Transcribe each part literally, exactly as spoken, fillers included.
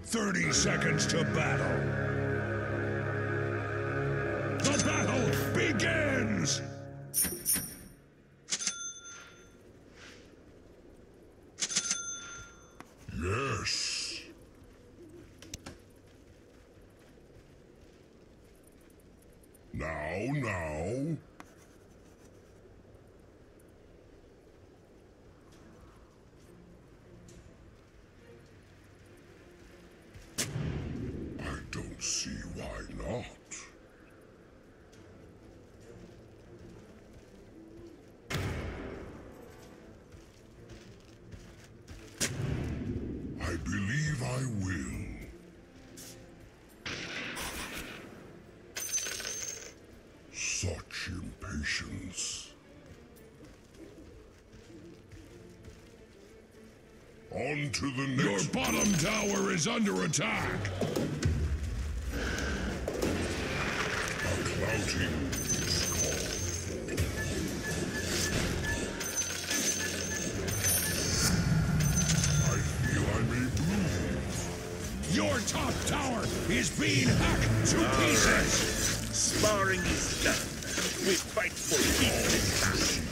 Thirty seconds to battle. The battle begins! Yes. Now, now. I don't see why not. I believe I will. Such impatience. On to the next. Your bottom tower is under attack. A clouting is called for. I feel I may bloom. Your top tower is being hacked to All pieces. Right. Sparring is done. We fight for peace this time.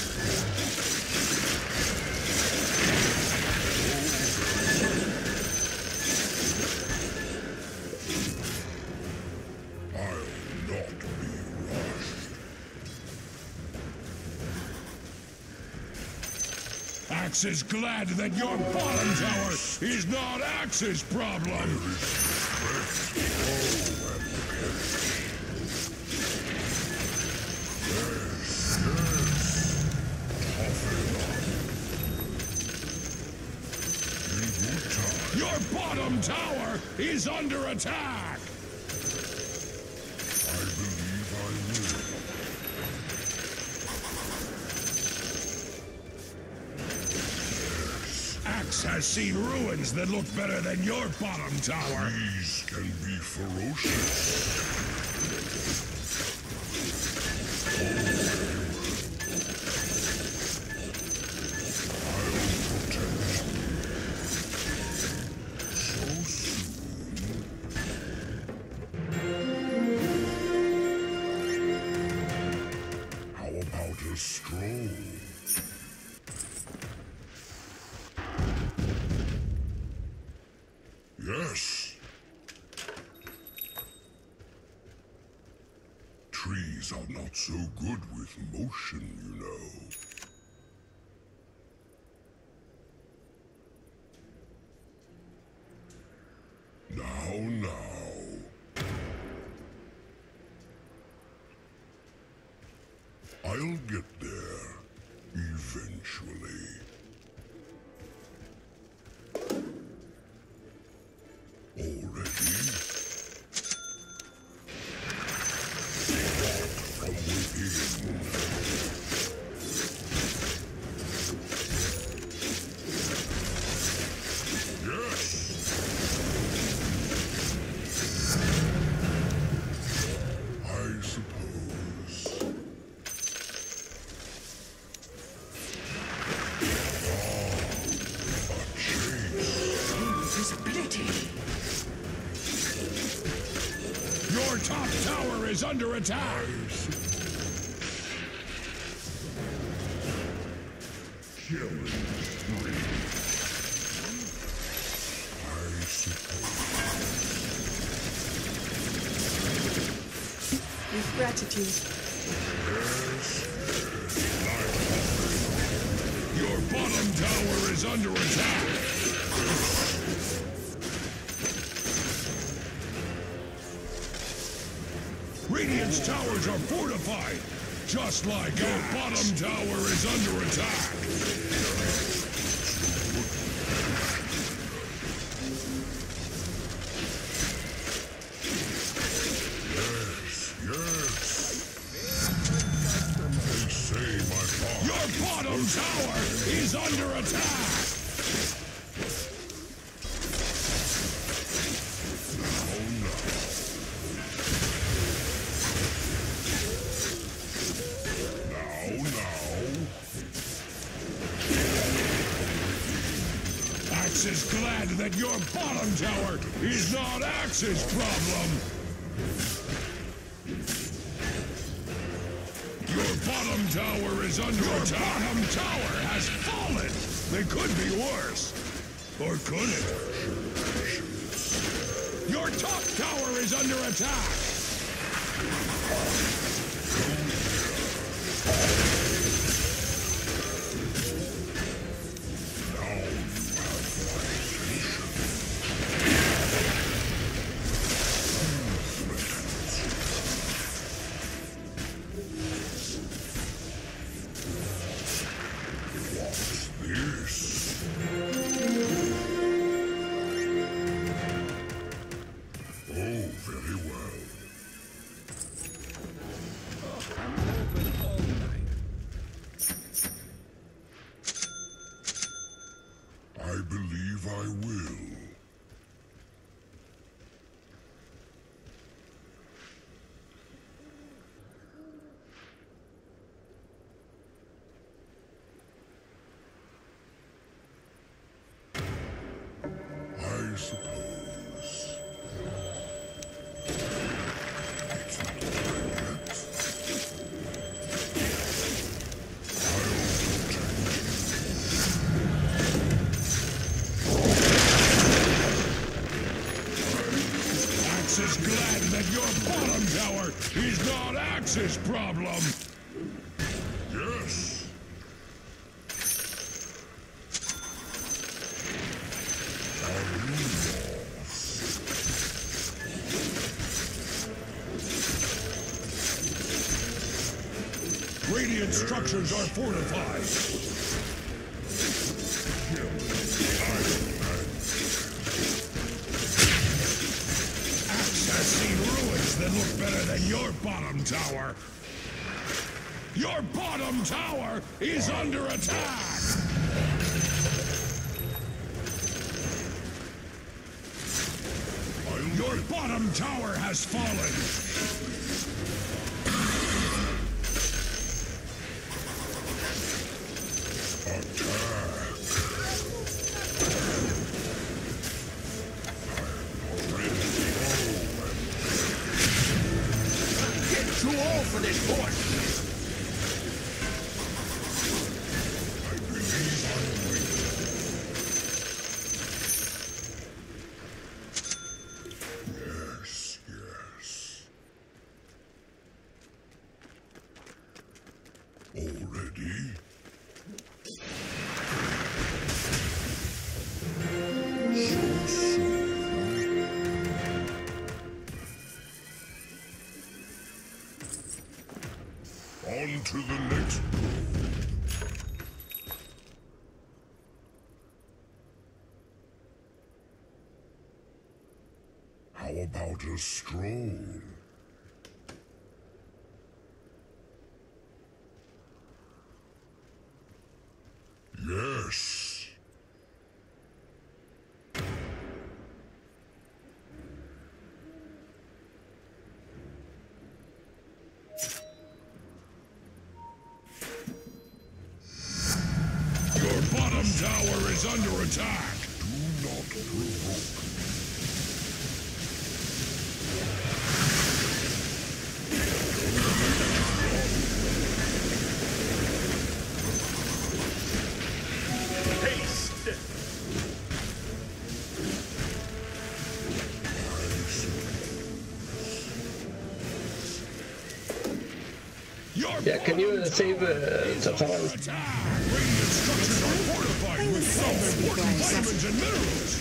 Axe is glad that your bottom tower is not Axe's problem. Your bottom tower is under attack. I believe I will. Axe has seen ruins that look better than your bottom tower. These can be ferocious. I'll protect you. So soon. How about a stroll? Yes. Trees are not so good with motion, you know. Now, now. I'll get there, eventually. Already? Walk from within. Yes! I suppose. Ah, a chase. Invisibility. Your top tower is under attack! Killing spree. I suppose. With gratitude. Yes, yes. Your bottom tower is under attack! Radiant's towers are fortified, just like your bottom tower is under attack. Yes, yes. They say my bottom. Your bottom tower is under attack. Axe is glad that your bottom tower is not Axe's problem. Your bottom tower is under your attack. Your bottom tower has fallen. They could be worse. Or could it? Your top tower is under attack. I believe I will. I suppose. It's not time yet. Is glad that your bottom tower is not Axe's problem. Yes. Radiant structures are fortified. I've seen ruins that look better than your bottom tower. Your bottom tower is under attack. Your bottom tower has fallen. Too old for this horse. I believe I will. Yes, yes. Already? So soon. On to the next room. How about a stroll? Yes. Bottom tower is under attack. Do not provoke. Haste. Yeah, can you uh, save uh, the tower? Radiant structures are fortified with some important vitamins and minerals.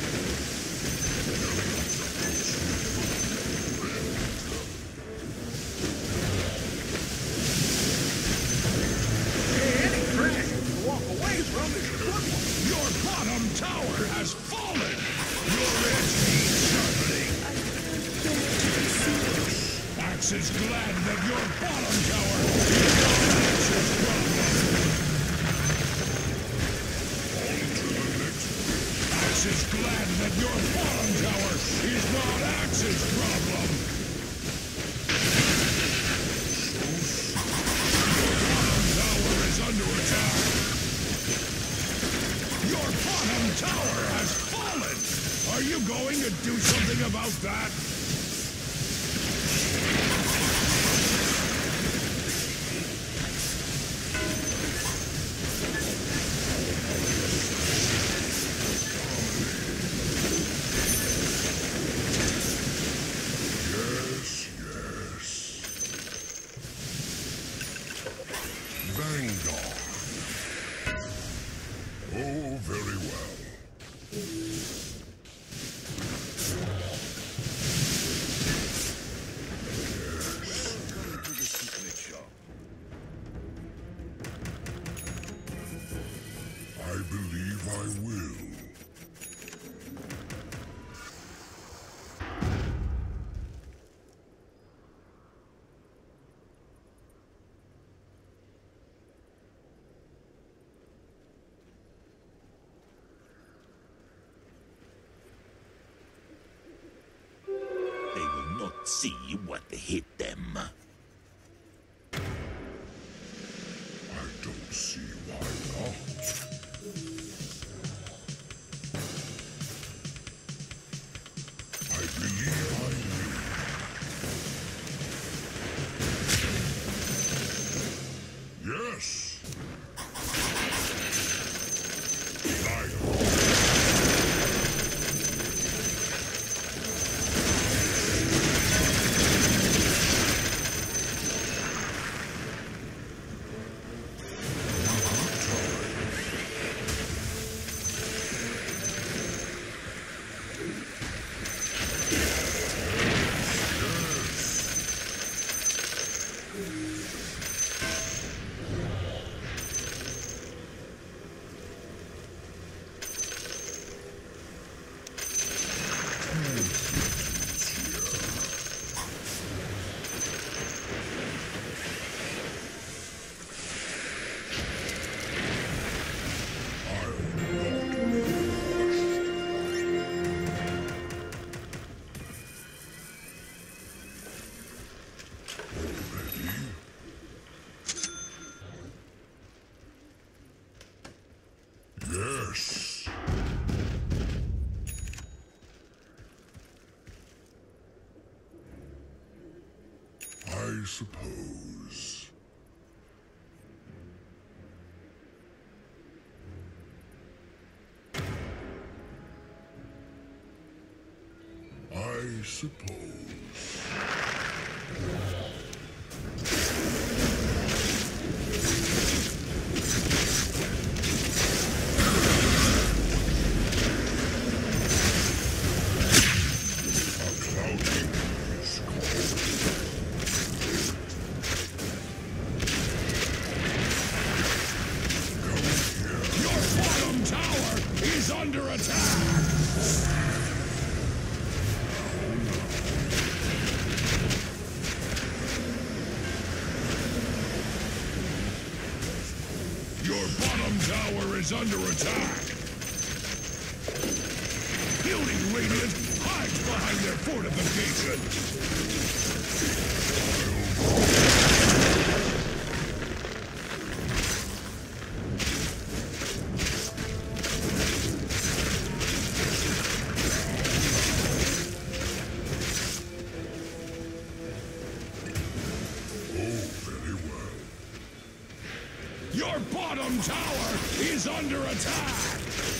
Any trash to walk away from is good. Your bottom tower has fallen. Your edge needs sharpening. Axe is glad that your bottom tower is not Axe's problem. Axe is glad that your bottom tower is not Axe's problem. Your bottom tower is under attack. Your bottom tower has fallen. Are you going to do something about that? See what hit them. I don't see why not. I believe I will. Yes! Yes. I suppose. I suppose. Is under attack. Building Radiant hides behind their fortifications. Oh, very well. Your bottom tower is under attack!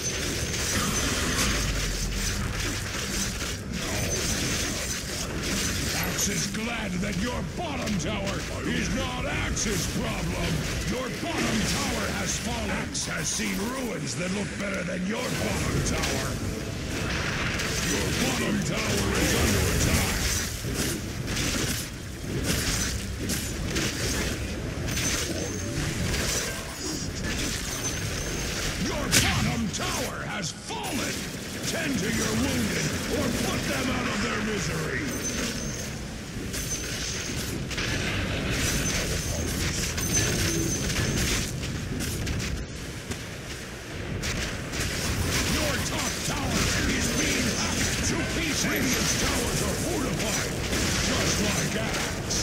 Axe is glad that your bottom tower is not Axe's problem. Your bottom tower has fallen. Axe has seen ruins that look better than your bottom tower. Your bottom tower is under attack. Tower has fallen! Tend to your wounded, or put them out of their misery! Your top tower is being hacked to pieces! Radiant's towers are fortified, just like Axe!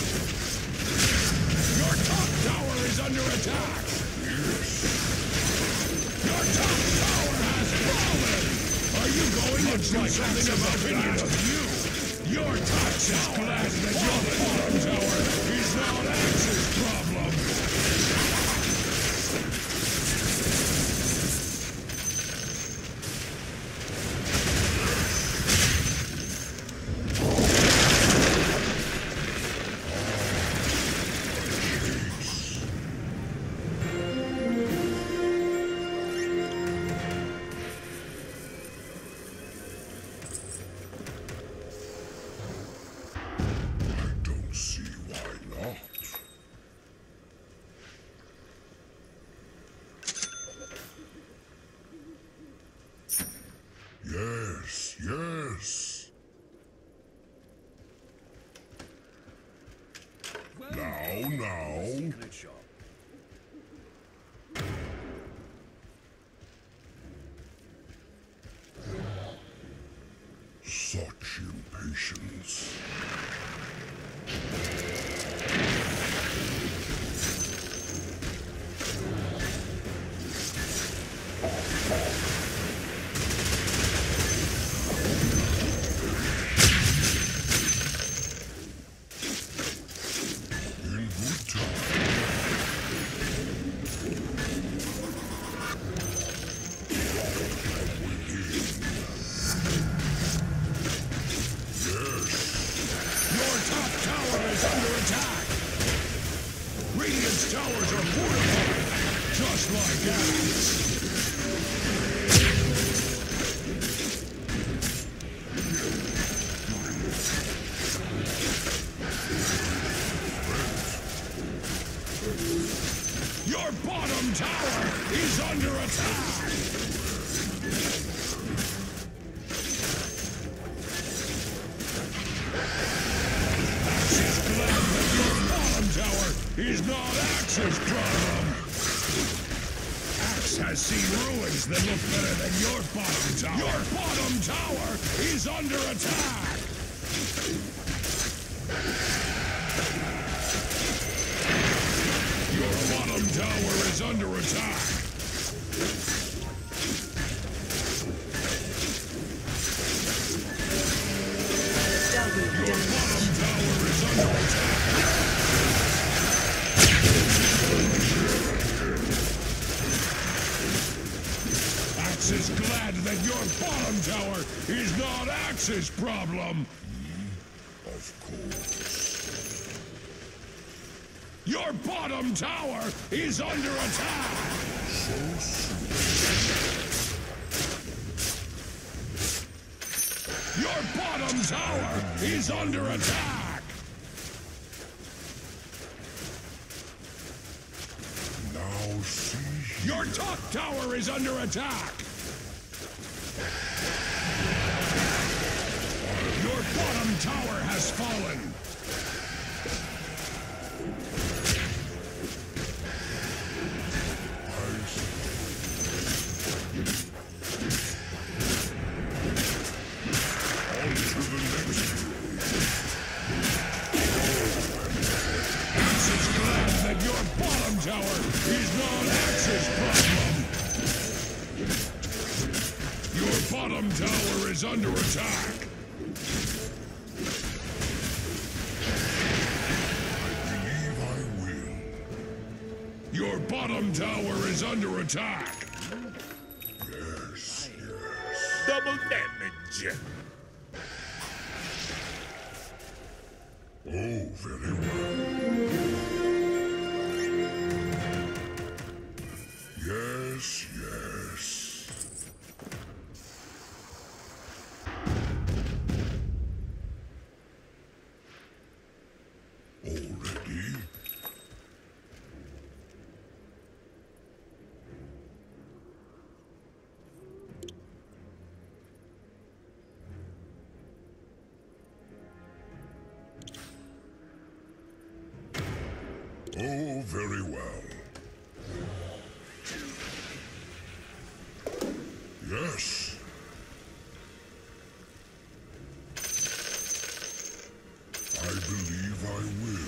Your top tower is under attack! Yes. Your top tower has fallen! Are you going Sounds like something about opinion of you. Your top is glad that your bottom tower is not Axe's problem. Yes, yes. Now, now. Such impatience. Your bottom tower is under attack! Axe's glad that your bottom tower is not Axe's problem! Axe has seen ruins that look better than your bottom tower! Your bottom tower is under attack! Your bottom tower is under attack! Your bottom tower is under attack! Axe is glad that your bottom tower is not Axe's problem! Of course. Your bottom tower is under attack! So soon. Your bottom tower is under attack! Now see here. Your top tower is under attack! Your bottom tower has fallen! Tower is not Axe's problem! Your bottom tower is under attack! I believe I will. Your bottom tower is under attack! Yes, yes. Double damage. Oh, very well. Yes, yes. Already? Oh, very well. Yes. I believe I will.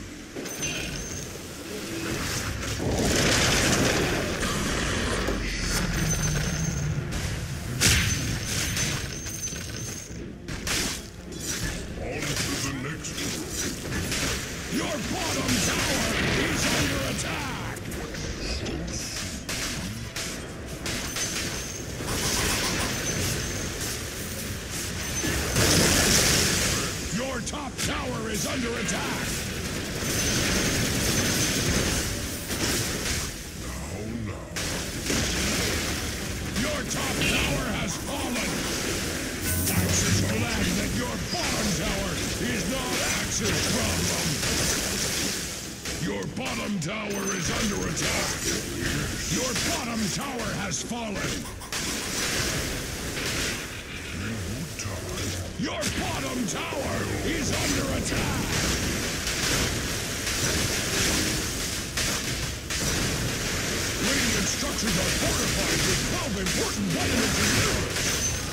is under attack! Now, now. Your top tower has fallen! Axe is glad that your bottom tower is not Axe's problem! Your bottom tower is under attack! Your bottom tower has fallen! Your bottom tower is under attack! Radiant structures are fortified with twelve important weapons and heroes!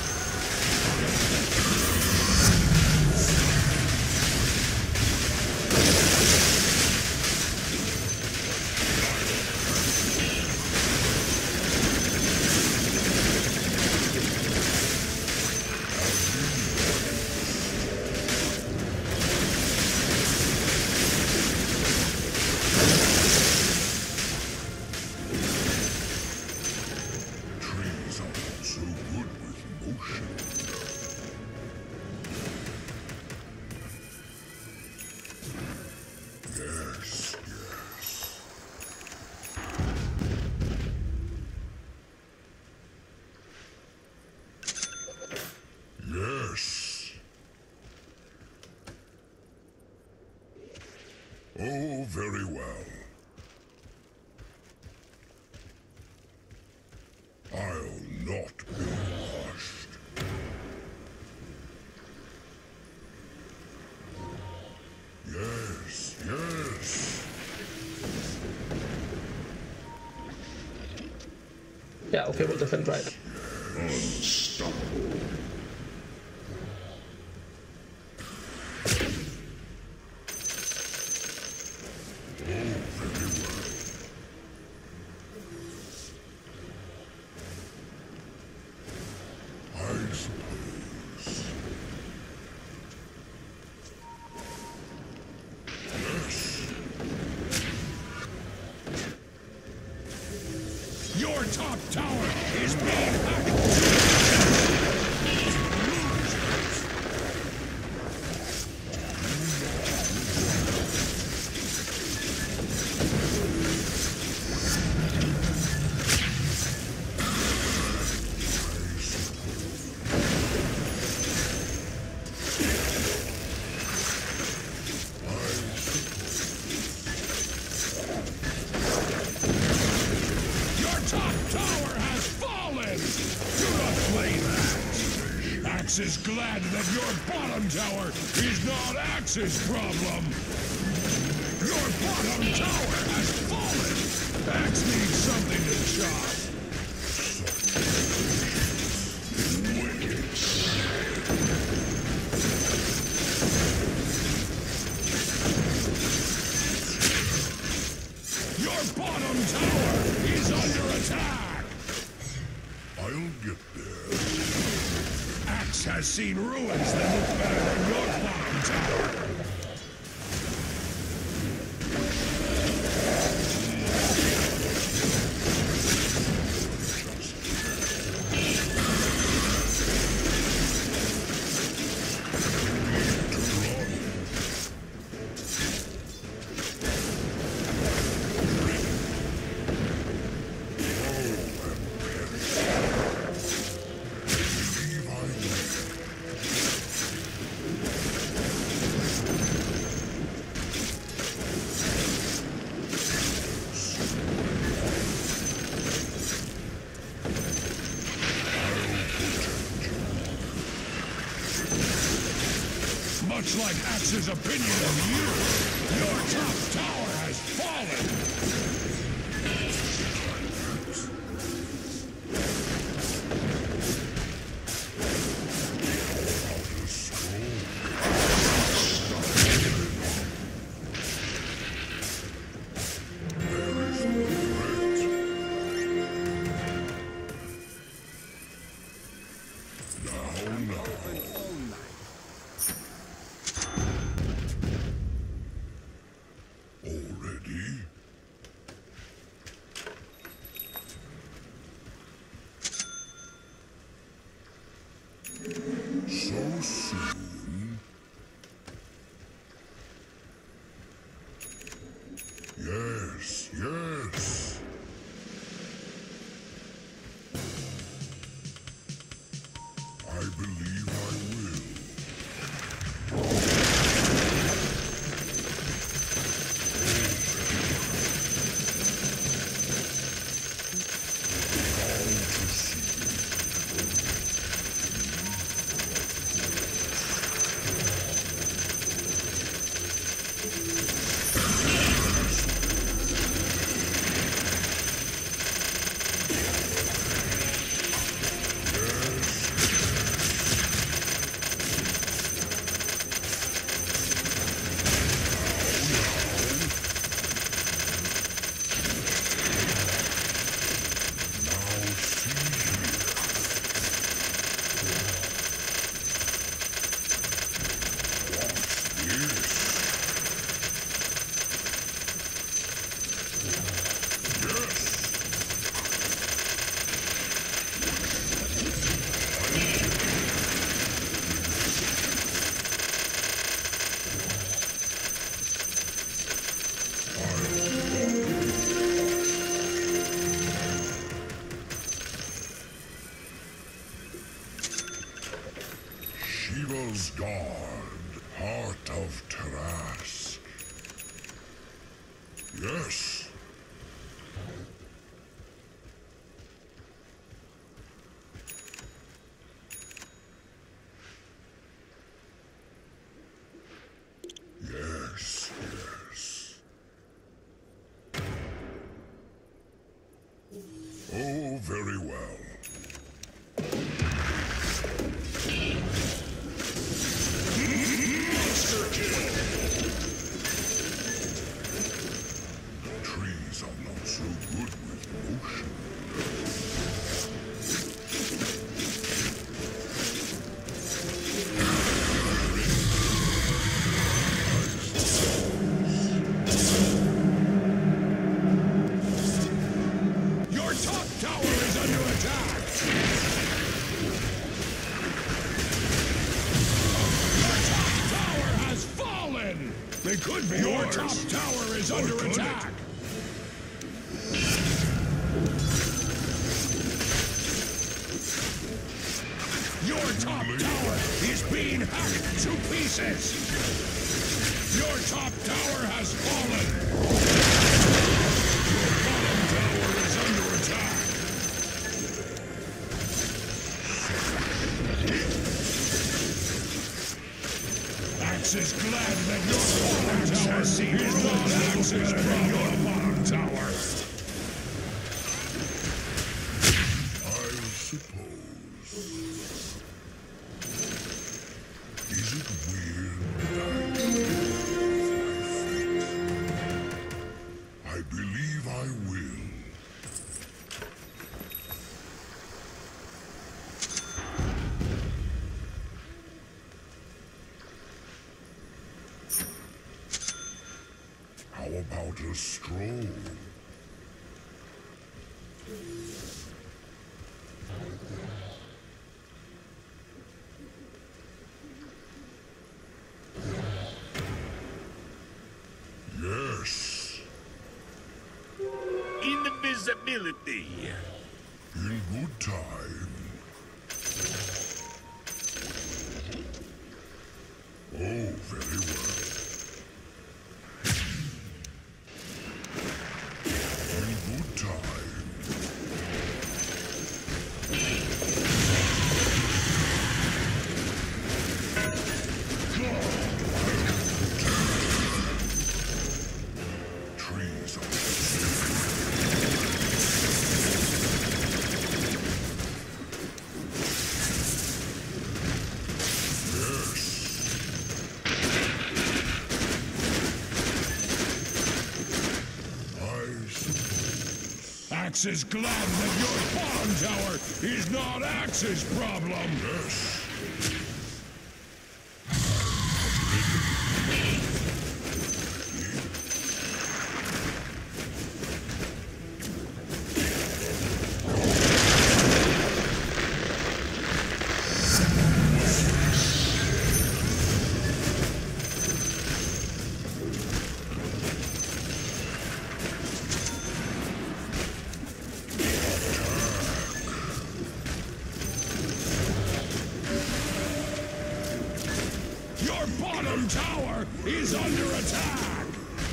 Oh, very well. I'll not be crushed. Yes, yes. Yeah, okay, we'll defend right. Unstoppable. Your top tower is being hacked! Axe is glad that your bottom tower is not Axe's problem! Your bottom tower has fallen! Axe needs something to chop! Your bottom tower is under attack! I'll get there. Axe has seen ruins that look better than your bottom tower! Much like Axe's opinion of you, your top tower has fallen! believe I will. Guard, heart of Taras. Yes. Yes, yes. Oh, very well. It could be your top tower is under attack. Your top tower is being hacked to pieces. Your top tower has fallen. Your bottom tower is under attack. Axe is glad that your bottom tower is not Axe's problem. Your bottom tower. I suppose. Is it weird that I I believe I will. How about a stroll? Yes. Invisibility. In good time. Oh, very well. In good time. Trees are Axe is glad that your bottom tower is not Axe's problem. yes. bottom tower is under attack!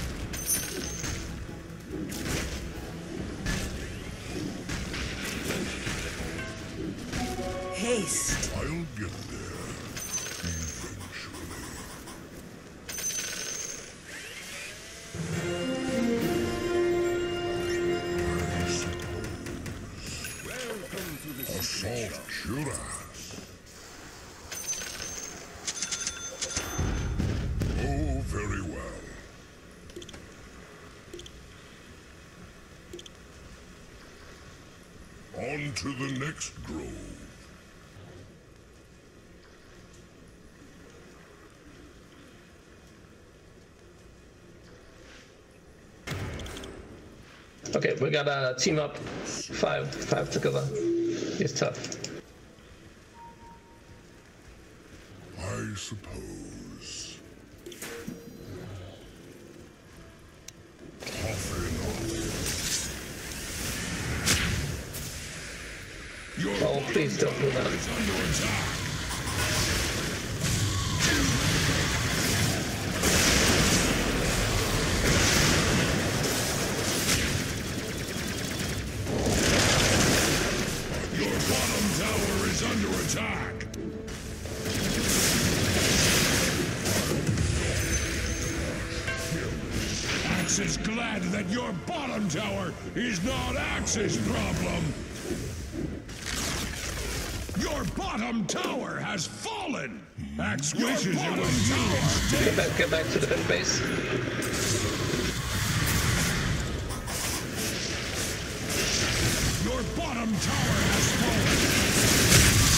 Haste. I'll get there eventually. I suppose. Welcome to the Assault Shiraz. Oh, very well. On to the next grove. Okay, we gotta team up. Five, five together. It's tough. I suppose. Coffin Your Oh, please don't do that. is under attack! Your bottom tower is under attack! Axe is glad that your bottom tower is not Axe's problem! Your bottom tower has fallen! Axe wishes it was yours! Get back, get back to the vent base. Your bottom tower has fallen!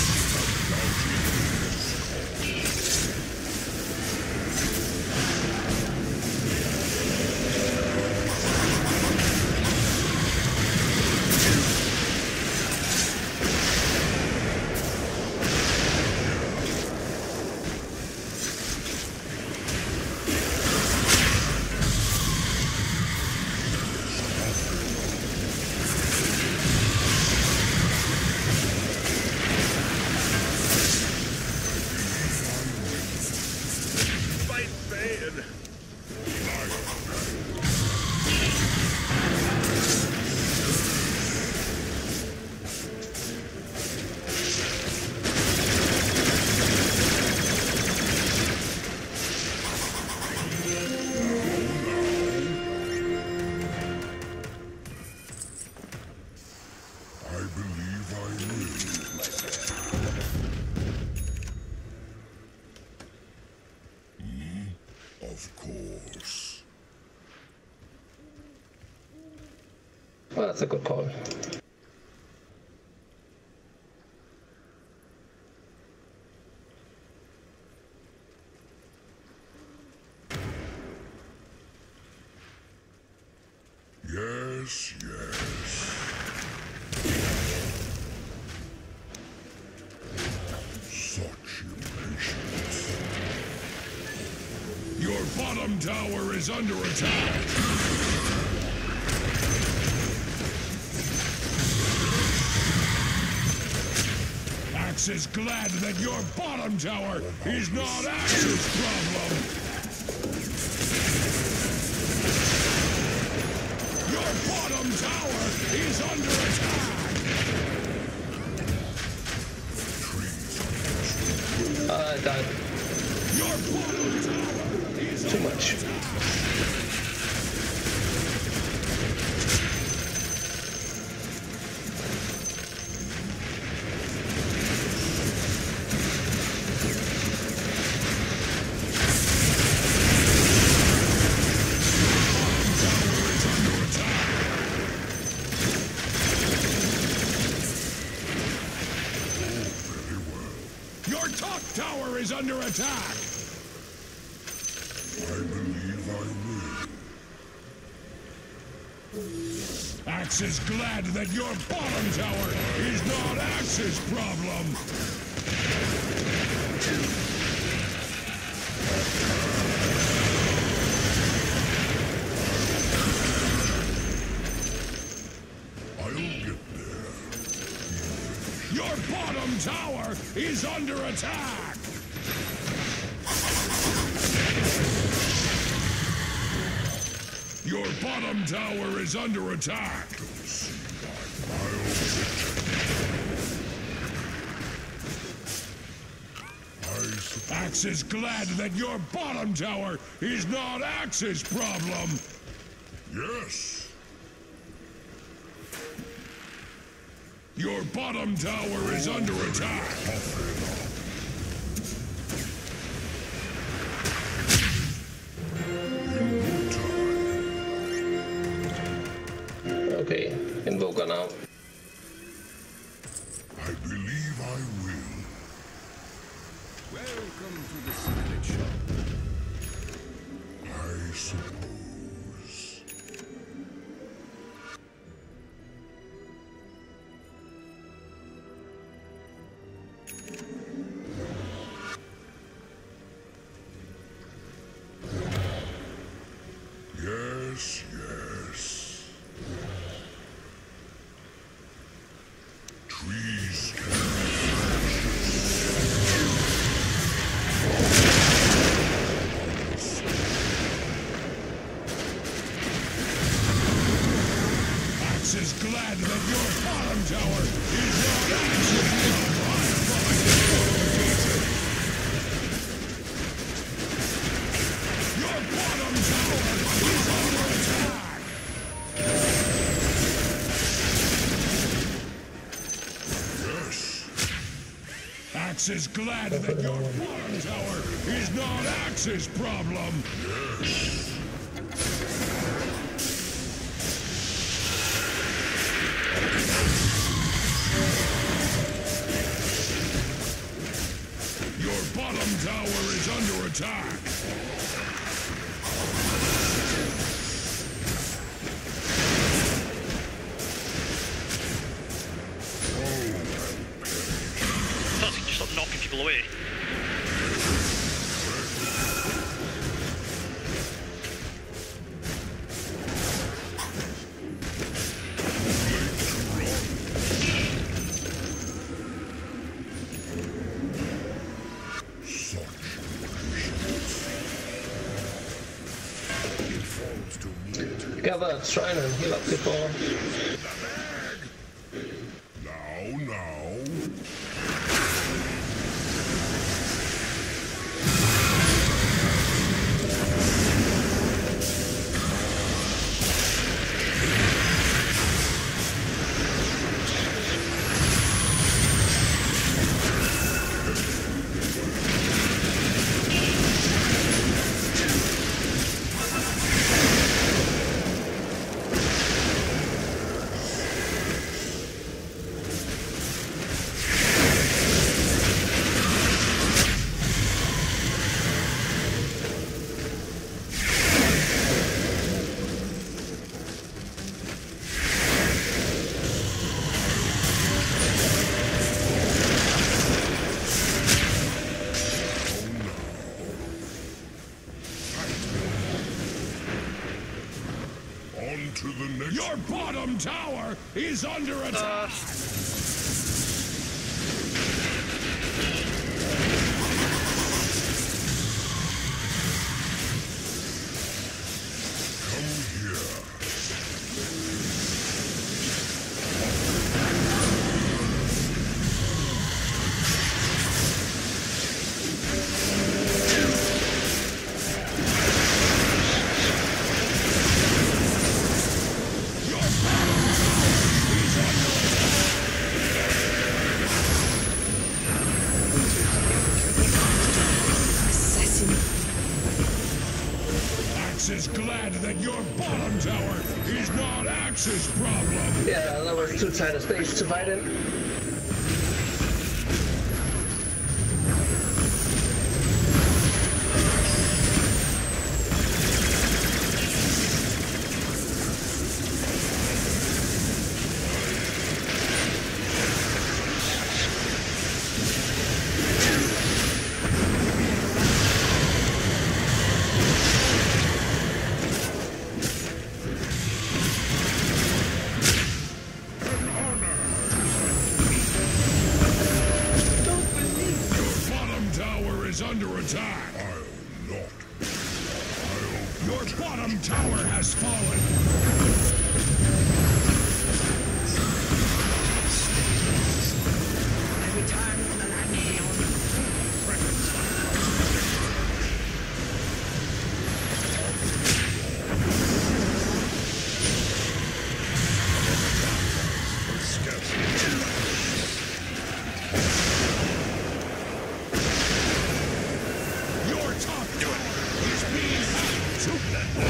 Fight fair. I believe I will. Hmm? Of course. Well, that's a good call. Yes, yes. Such impatience. Your bottom tower is under attack! Axe is glad that your bottom tower is not Axe's problem! Your bottom tower is under attack! Uh, I died. Your bottom tower is Too under much. attack! Your top tower is under attack! I believe I will. Axe is glad that your bottom tower is not Axe's problem! I'll get there. Your bottom tower is under attack! Your bottom tower is under attack. Axe is glad that your bottom tower is not Axe's problem. Yes. Your bottom tower is under attack. Okay, Invoker now. I believe I will. Welcome to the secret shop. I suppose. Yes, yes. Trees Axe is glad that your bottom tower is not Axe's Your bottom tower is under attack. Yes. Axe is glad that your bottom tower is not Axe's problem. Yes. Your bottom tower is under attack. Thought you just stop knocking people away. Gather, Shrine and heal up before. Now, now. On to the next. Your bottom tower is under attack. Come here. Axe is glad that your bottom tower is not Axe's problem. Yeah, that was too tight a stage to fight in. Under attack. I'll not. Your bottom bottom tower has fallen. I return from the land beyond. Your top tower is being hacked to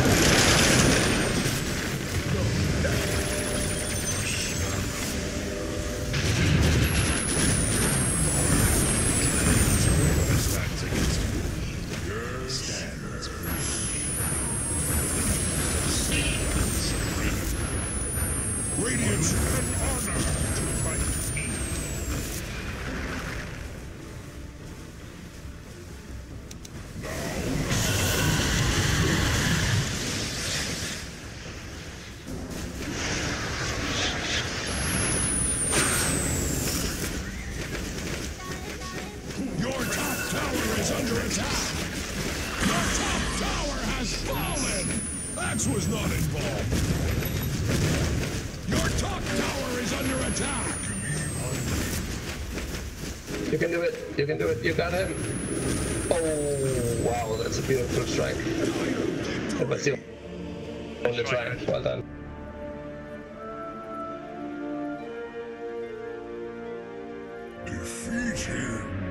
Radiance and honor to fight me. Your top tower is under attack. Your top tower has fallen. Axe was not involved. Your top tower is under attack. You can do it. You can do it. You got him. Oh, wow. That's a beautiful strike. That was the only try. Well done. Defeat him.